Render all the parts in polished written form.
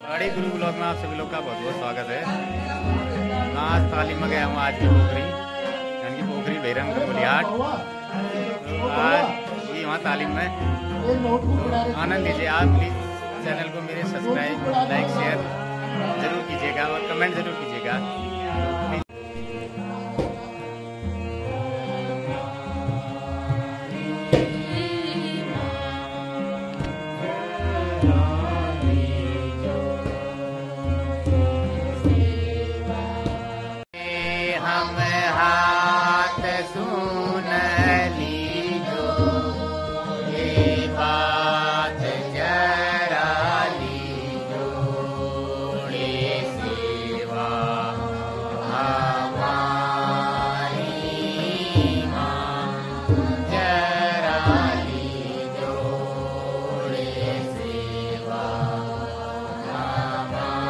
गाड़ी गुरु ब्लॉग में आप सभी लोग का बहुत बहुत स्वागत है। मैं आज तालीम में गया हूँ आज की पोखरी, यानी कि पोखरी बेरंग बुलियाट। तो आज ये वहाँ तालीम में आनंद लीजिए। आप प्लीज़ चैनल को मेरे सब्सक्राइब, लाइक, शेयर ज़रूर कीजिएगा और कमेंट ज़रूर कीजिएगा। हम हाथ सुन लीजो, ये बात जरा लीजो, ये सेवा हमारी माँ जरा लीजो, ये सेवा हमारी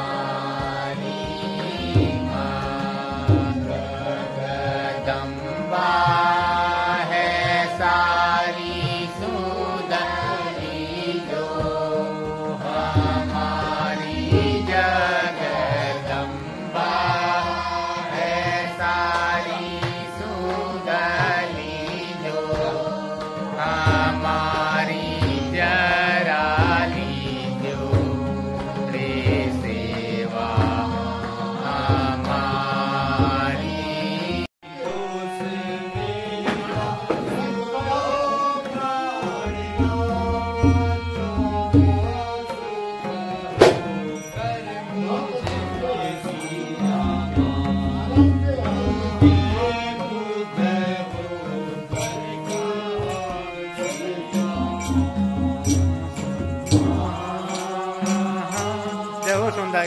जगदम्बा है सारी सुंदरी जो हमारी जगदम्बा है सारी सुंदरी जो हमारी जरा लीजो रे सेवा हमारी। जय हो सुंदर।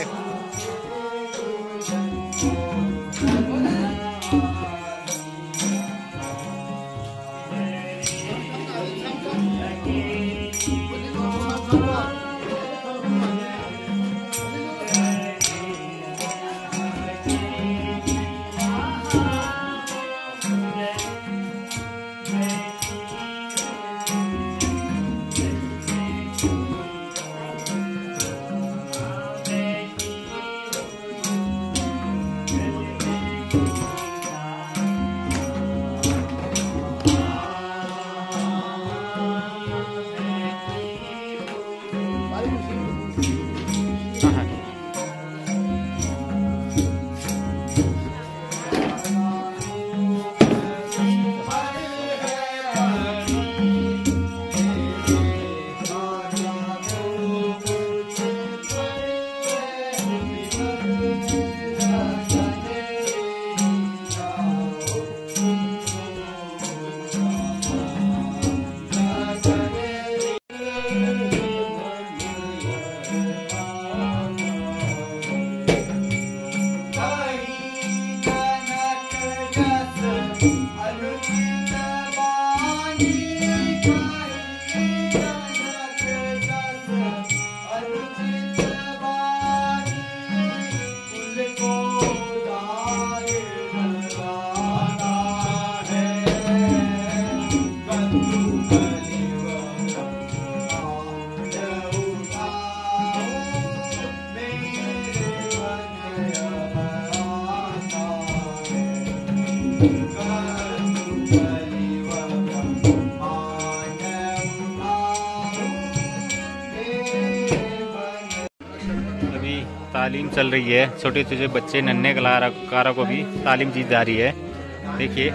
अभी तालीम चल रही है, छोटे छोटे बच्चे नन्हे कलाकारों को भी तालीम दी जा रही है। देखिए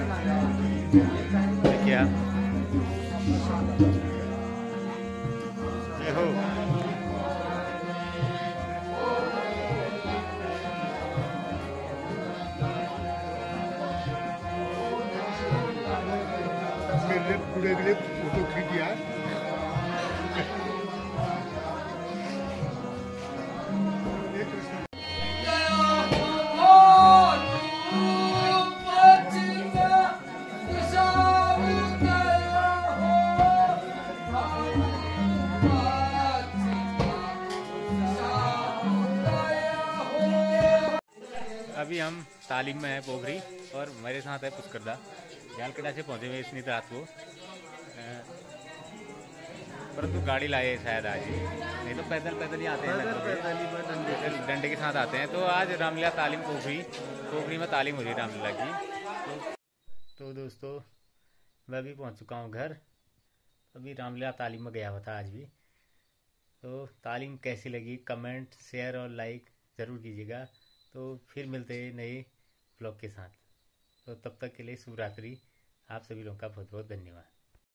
देखिए आप देखो। पूरे के लिए फोटो खींच दिया। अभी हम तालीम में है पोखरी और मेरे साथ है पुष्करदा। जालकड़ा से पहुंचे हुए इतनी रात को, परंतु गाड़ी लाए शायद आज ही, नहीं तो पैदल पैदल ही आते हैं। एक डंडे के साथ आते हैं। तो आज रामलीला तालीम पोखरी में तालीम हो रही है रामलीला की। तो दोस्तों मैं भी पहुंच चुका हूं घर। अभी रामलीला तालीम में गया हुआ था आज भी। तो तालीम कैसी लगी कमेंट शेयर और लाइक ज़रूर कीजिएगा। तो फिर मिलते हैं नए ब्लॉग के साथ। तो तब तक के लिए शुभ रात्रि। आप सभी लोगों का बहुत बहुत धन्यवाद।